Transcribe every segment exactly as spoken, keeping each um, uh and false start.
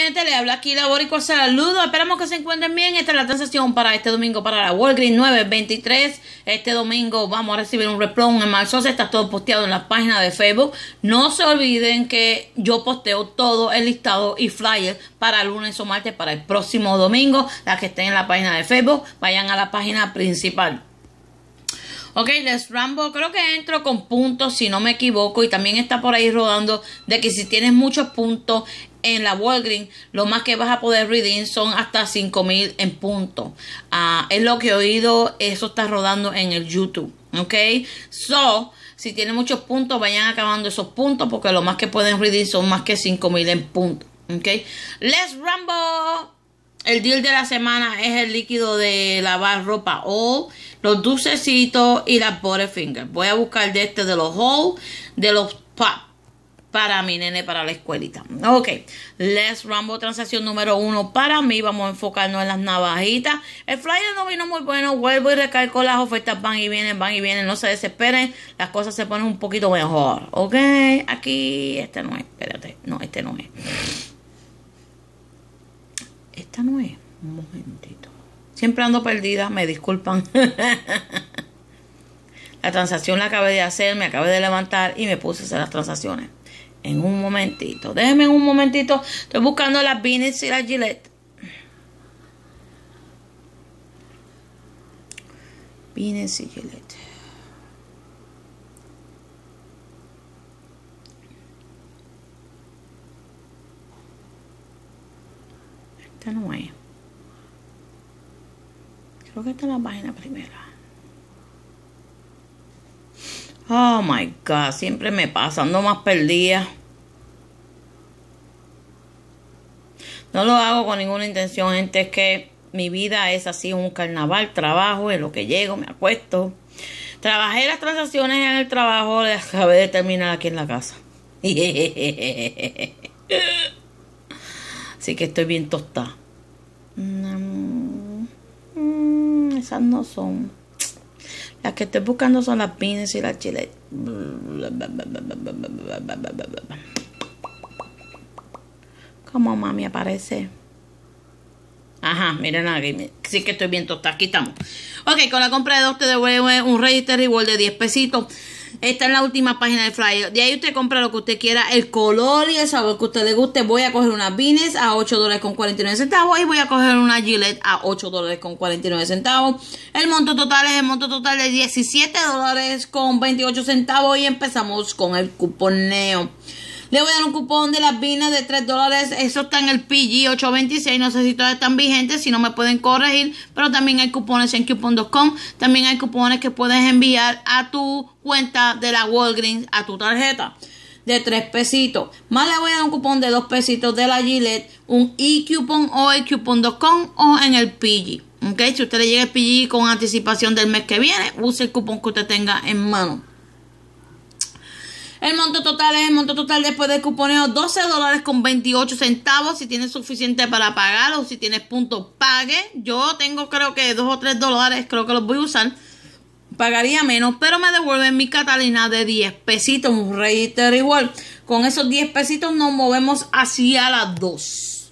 gente, le habla aquí la Boricua, saludos, esperamos que se encuentren bien. Esta es la transacción para este domingo para la Walgreens nueve veintitrés. Este domingo vamos a recibir un replón en marzo, está todo posteado en la página de Facebook. No se olviden que yo posteo todo el listado y flyer para lunes o martes para el próximo domingo. Las que estén en la página de Facebook, vayan a la página principal. Ok, Les Rambo, creo que entro con puntos si no me equivoco, y también está por ahí rodando de que si tienes muchos puntos en la Walgreens, lo más que vas a poder redeem son hasta cinco mil en puntos. Uh, es lo que he oído, eso está rodando en el YouTube. Ok, so, si tienen muchos puntos, vayan acabando esos puntos porque lo más que pueden redeem son más que cinco mil en puntos. Ok, Les Rambo. El deal de la semana es el líquido de lavar ropa All, los dulcecitos y las Butterfingers. Voy a buscar de este de los All, de los Pop, para mi nene, para la escuelita. Ok, Les Rambo, transacción número uno para mí. Vamos a enfocarnos en las navajitas. El flyer no vino muy bueno. Vuelvo y recalco, las ofertas van y vienen, van y vienen. No se desesperen, las cosas se ponen un poquito mejor. Ok, aquí, este no es, espérate, no, este no es. Esta no es. Un momentito. Siempre ando perdida. Me disculpan. La transacción la acabé de hacer. Me acabé de levantar. Y me puse a hacer las transacciones. En un momentito. Déjenme un momentito. Estoy buscando las Beanies y las Gillette. Beanies y Gillette. Esta no es. Creo que está en la página primera. Oh my God, siempre me pasa, ando más perdida. No lo hago con ninguna intención, gente, es que mi vida es así, un carnaval, trabajo, en lo que llego, me acuesto. Trabajé las transacciones en el trabajo, las acabé de terminar aquí en la casa. Así que estoy bien tostada. Mm, mm, esas no son. Las que estoy buscando son las Beanies y las Gillette. ¿Cómo mami aparece? Ajá, miren aquí. Sí que estoy bien tostada. Aquí estamos. Ok, con la compra de dos te devuelve un Register Reward de diez pesitos. Esta es la última página del flyer. De ahí usted compra lo que usted quiera, el color y el sabor que a usted le guste. Voy a coger unas Beanies a ocho dólares con cuarenta y nueve centavos y voy a coger una Gillette a ocho dólares con cuarenta y nueve centavos. El monto total es el monto total de diecisiete dólares con veintiocho centavos y empezamos con el cuponeo. Le voy a dar un cupón de las Beanies de tres dólares. Eso está en el P G ocho veintiséis. No sé si todavía están vigentes. Si no, me pueden corregir. Pero también hay cupones en coupon punto com. También hay cupones que puedes enviar a tu cuenta de la Walgreens, a tu tarjeta, de tres pesitos. Más le voy a dar un cupón de dos pesitos de la Gillette. Un e-coupon o el coupon punto com o en el P G. Okay. Si usted le llega el P G con anticipación del mes que viene, use el cupón que usted tenga en mano. El monto total es el monto total después del cuponeo, doce dólares con veintiocho centavos. Si tienes suficiente para pagar o si tienes puntos, pague. Yo tengo creo que dos o tres dólares, creo que los voy a usar. Pagaría menos, pero me devuelven mi Catalina de diez pesitos, un Register igual. Con esos diez pesitos nos movemos hacia las dos.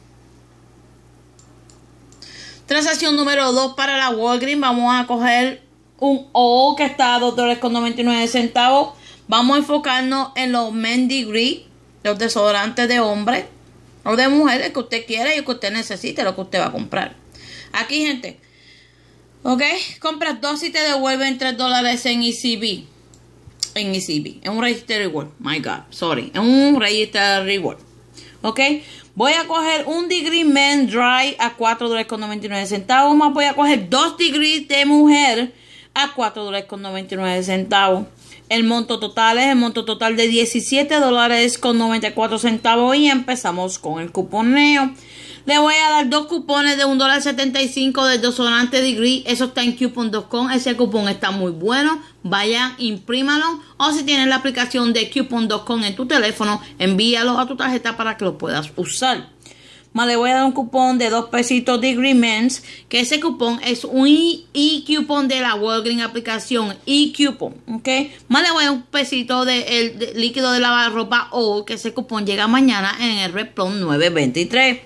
Transacción número dos para la Walgreens. Vamos a coger un O que está a dos dólares con noventa y nueve centavos. Vamos a enfocarnos en los Men Degree, los desodorantes de hombre o de mujeres que usted quiera y que usted necesite, lo que usted va a comprar. Aquí, gente, ok, compras dos y te devuelven tres dólares en E C B. En E C B, en un Register Reward. My God, sorry, en un Register Reward. Ok, voy a coger un Degree Men Dry a cuatro dólares con noventa y nueve centavos. Más voy a coger dos Degree de mujer a cuatro dólares con noventa y nueve centavos. El monto total es el monto total de diecisiete dólares con noventa y cuatro centavos y empezamos con el cuponeo. Le voy a dar dos cupones de un dólar setenta y cinco del desodorante Degree. Eso está en coupon punto com. Ese cupón está muy bueno. Vayan, imprímalo. O si tienes la aplicación de coupon punto com en tu teléfono, envíalo a tu tarjeta para que lo puedas usar. Más le voy a dar un cupón de dos pesitos de Agreements, que ese cupón es un e-coupon de la Walgreens aplicación, e-coupon, ¿ok? Más le voy a dar un pesito de, el, de líquido de lavarropa O, que ese cupón llega mañana en el Red Plum nueve veintitrés.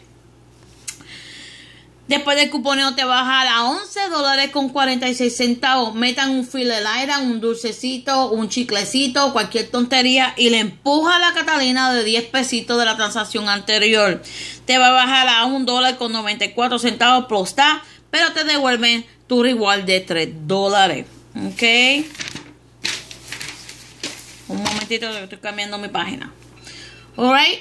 Después del cuponeo te baja a once dólares con cuarenta y seis centavos. Metan un file de aire, un dulcecito, un chiclecito, cualquier tontería y le empuja a la Catalina de diez pesitos de la transacción anterior. Te va a bajar a un dólar con noventa y cuatro centavos plus tax, pero te devuelven tu reward de tres dólares. ¿Ok? Un momentito que estoy cambiando mi página. Alright.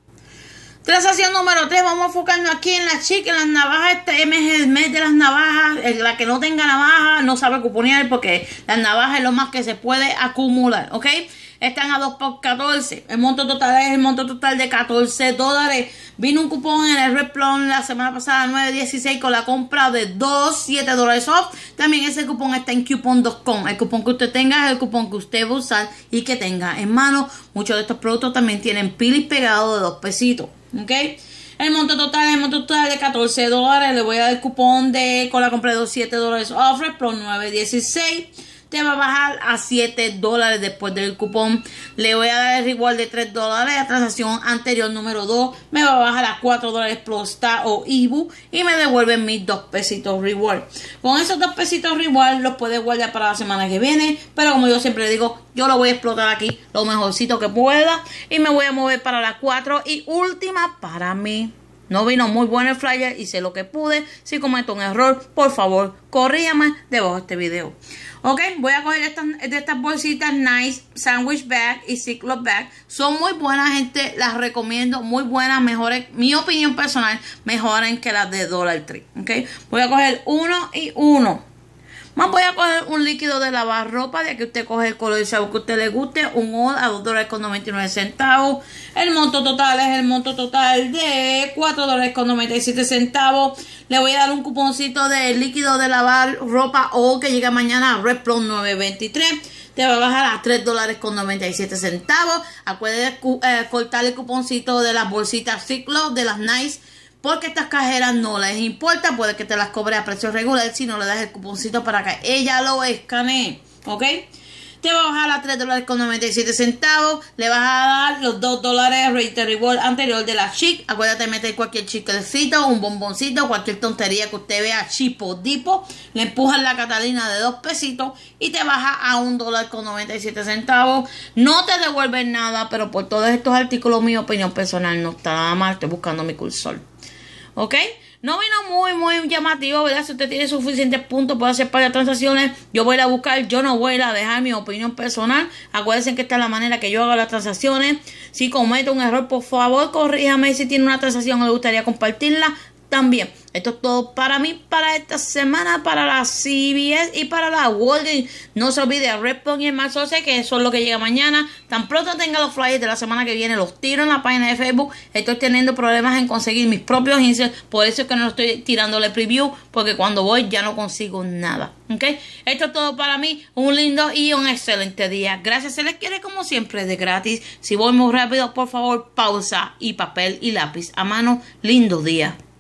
Transacción número tres, vamos a enfocarnos aquí en la chica, en las navajas. Este mes es el mes de las navajas. La que no tenga navaja no sabe cuponear porque las navajas es lo más que se puede acumular, ¿ok? Están a dos por catorce. El monto total es el monto total de catorce dólares. Vino un cupón en el Red Plum la semana pasada, nueve dieciséis, con la compra de dos, siete dólares off. También ese cupón está en coupon punto com. El cupón que usted tenga es el cupón que usted va a usar y que tenga en mano. Muchos de estos productos también tienen pilis pegados de dos pesitos. ¿Ok? El monto total es el monto total de catorce dólares. Le voy a dar el cupón de con la compra de dos, siete dólares off. Red Plum nueve dieciséis. Te va a bajar a siete dólares después del cupón. Le voy a dar el reward de tres dólares. La transacción anterior número dos me va a bajar a cuatro dólares plus tax o I B U y me devuelven mis dos pesitos reward. Con esos dos pesitos reward los puedes guardar para la semana que viene. Pero como yo siempre digo, yo lo voy a explotar aquí lo mejorcito que pueda. Y me voy a mover para la cuatro y última para mí. No vino muy bueno el flyer, hice lo que pude. Si cometo un error, por favor, corrígame debajo de este video. Ok, voy a coger estas, de estas bolsitas Nice Sandwich Bag y Ziploc Bag. Son muy buenas, gente, las recomiendo. Muy buenas, mejores, mi opinión personal, mejoran que las de Dollar Tree. Ok, voy a coger uno y uno. Más voy a coger un líquido de lavar ropa, de que usted coge el color y sabor que a usted le guste. Un All a dos dólares con noventa y nueve centavos. El monto total es el monto total de cuatro dólares con noventa y siete centavos. Le voy a dar un cuponcito de líquido de lavar ropa All que llega mañana a Red Plum nueve veintitrés. Te va a bajar a tres dólares con noventa y siete centavos. Acuérdate eh, cortar el cuponcito de las bolsitas Ziploc de las Nice, porque estas cajeras no les importa. Puede que te las cobre a precio regular si no le das el cuponcito para que ella lo escanee. ¿Ok? Te va a bajar a tres dólares con noventa y siete centavos. Le vas a dar los dos dólares Rate Reward anterior de la Chic. Acuérdate de meter cualquier chiclecito, un bomboncito, cualquier tontería que usted vea chipo dipo. Le empujas la Catalina de dos pesitos y te baja a un dólar con noventa y siete centavos. No te devuelven nada, pero por todos estos artículos mi opinión personal no está nada mal. Estoy buscando mi cursor. ¿Ok? No vino muy, muy llamativo, ¿verdad? Si usted tiene suficientes puntos para hacer para las transacciones, yo voy a buscar, yo no voy a dejar mi opinión personal. Acuérdense que esta es la manera que yo hago las transacciones. Si cometo un error, por favor, corríjame. Si tiene una transacción o le gustaría compartirla, también. Esto es todo para mí, para esta semana, para la C V S y para la Walgreens. No se olvide, Red Plum y el Marzo doce, que eso es lo que llega mañana. Tan pronto tenga los flyers de la semana que viene, los tiro en la página de Facebook. Estoy teniendo problemas en conseguir mis propios inserts, por eso es que no estoy tirándole preview, porque cuando voy ya no consigo nada. ¿Ok? Esto es todo para mí. Un lindo y un excelente día. Gracias, se les quiere como siempre de gratis. Si voy muy rápido, por favor, pausa y papel y lápiz a mano. Lindo día.